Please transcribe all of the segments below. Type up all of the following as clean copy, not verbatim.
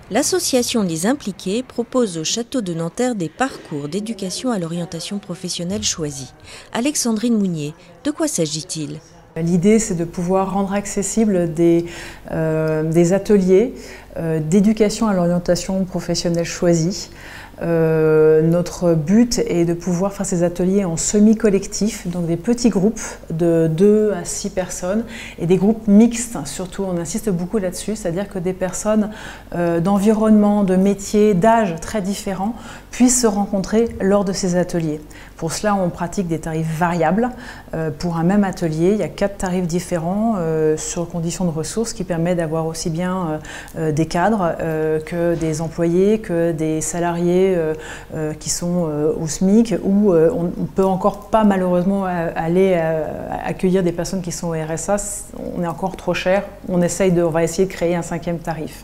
L'association Les Impliqués propose au Château de Nanterre des parcours d'éducation à l'orientation professionnelle choisie. Alexandrine Mounier, de quoi s'agit-il ? L'idée, c'est de pouvoir rendre accessibles des ateliers d'éducation à l'orientation professionnelle choisie. Notre but est de pouvoir faire ces ateliers en semi-collectif, donc des petits groupes de 2 à 6 personnes et des groupes mixtes, surtout on insiste beaucoup là-dessus, c'est-à-dire que des personnes d'environnement, de métiers, d'âge très différents puissent se rencontrer lors de ces ateliers. Pour cela, on pratique des tarifs variables. Pour un même atelier, il y a 4 tarifs différents sur conditions de ressources qui permettent d'avoir aussi bien des cadres que des employés, que des salariés qui sont au SMIC, où on ne peut encore pas malheureusement aller accueillir des personnes qui sont au RSA, on est encore trop cher, on va essayer de créer un 5e tarif.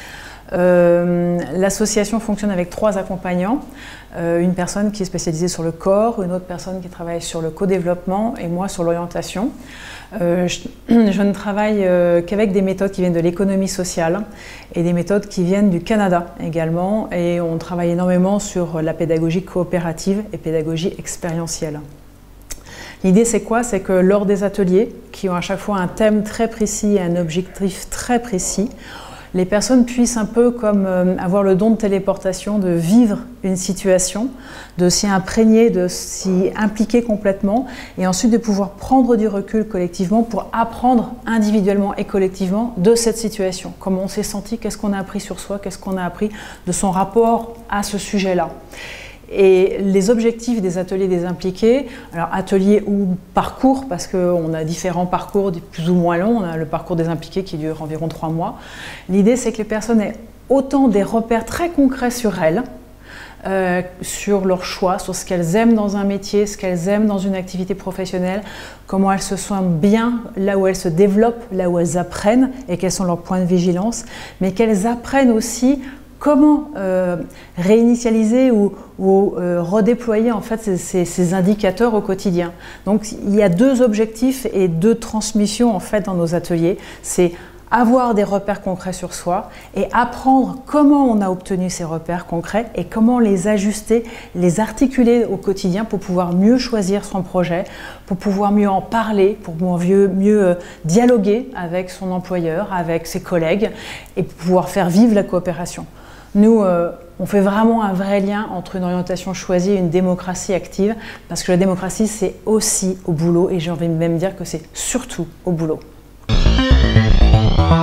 L'association fonctionne avec 3 accompagnants, une personne qui est spécialisée sur le corps, une autre personne qui travaille sur le co-développement et moi sur l'orientation. Je ne travaille qu'avec des méthodes qui viennent de l'économie sociale et des méthodes qui viennent du Canada également, et on travaille énormément sur la pédagogie coopérative et pédagogie expérientielle. L'idée, c'est quoi? C'est que lors des ateliers, qui ont à chaque fois un thème très précis et un objectif très précis, les personnes puissent un peu comme avoir le don de téléportation, de vivre une situation, de s'y imprégner, de s'y impliquer complètement et ensuite de pouvoir prendre du recul collectivement pour apprendre individuellement et collectivement de cette situation. Comment on s'est senti, qu'est-ce qu'on a appris sur soi, qu'est-ce qu'on a appris de son rapport à ce sujet-là. Et les objectifs des ateliers des impliqués, alors ateliers ou parcours, parce qu'on a différents parcours plus ou moins longs, on a le parcours des impliqués qui dure environ 3 mois. L'idée, c'est que les personnes aient autant des repères très concrets sur elles, sur leurs choix, sur ce qu'elles aiment dans un métier, ce qu'elles aiment dans une activité professionnelle, comment elles se sentent bien là où elles se développent, là où elles apprennent et quels sont leurs points de vigilance, mais qu'elles apprennent aussi comment réinitialiser ou redéployer en fait ces indicateurs au quotidien. Donc il y a 2 objectifs et 2 transmissions en fait dans nos ateliers. C'est avoir des repères concrets sur soi et apprendre comment on a obtenu ces repères concrets et comment les ajuster, les articuler au quotidien pour pouvoir mieux choisir son projet, pour pouvoir mieux en parler, pour mieux dialoguer avec son employeur, avec ses collègues et pour pouvoir faire vivre la coopération. Nous, on fait vraiment un vrai lien entre une orientation choisie et une démocratie active, parce que la démocratie, c'est aussi au boulot, et j'ai envie de même dire que c'est surtout au boulot.